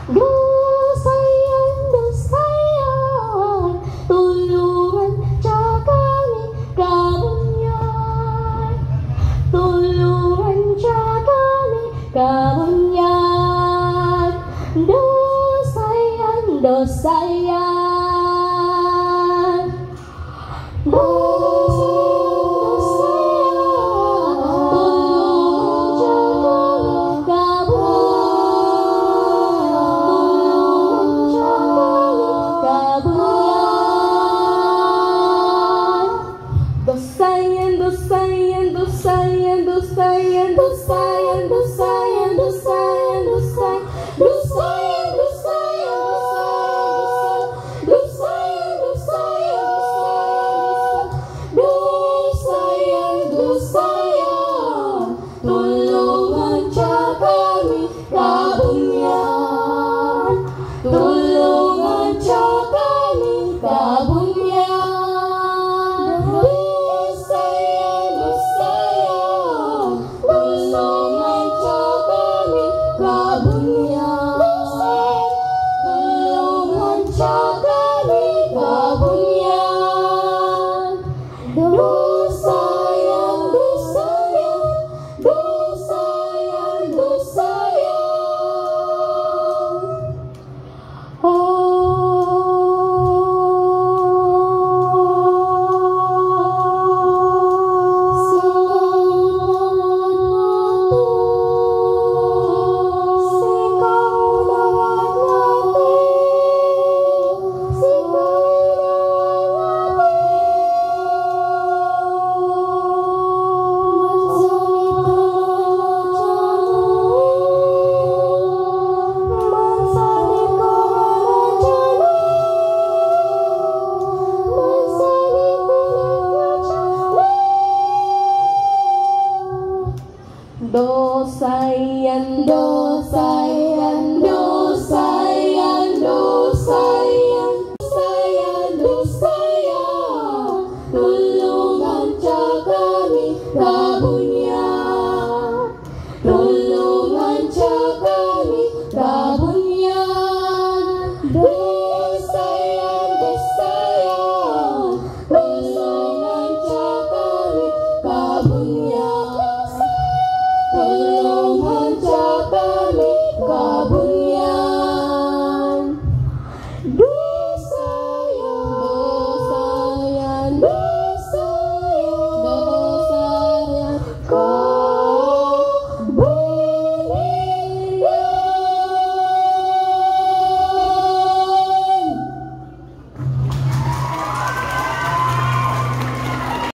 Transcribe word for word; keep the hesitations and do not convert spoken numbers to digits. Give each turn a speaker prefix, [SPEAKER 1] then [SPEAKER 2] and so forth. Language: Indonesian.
[SPEAKER 1] Dosayan, dosayan, tulungan ca kami kabunyan. Tulungan ca kami kabunyan. Dosayan, dosayan, dosayan, dosayan, dosayan, dosayan, dosayan, dosayan, dosayan, dosayan, dosayan, dosayan, dosayan, dosayan, dosayan, tulungan ca kami kabunyan, tulungan ca kami kabunyan. Dosayan, dosayan, tulungan ca kami kabunyan.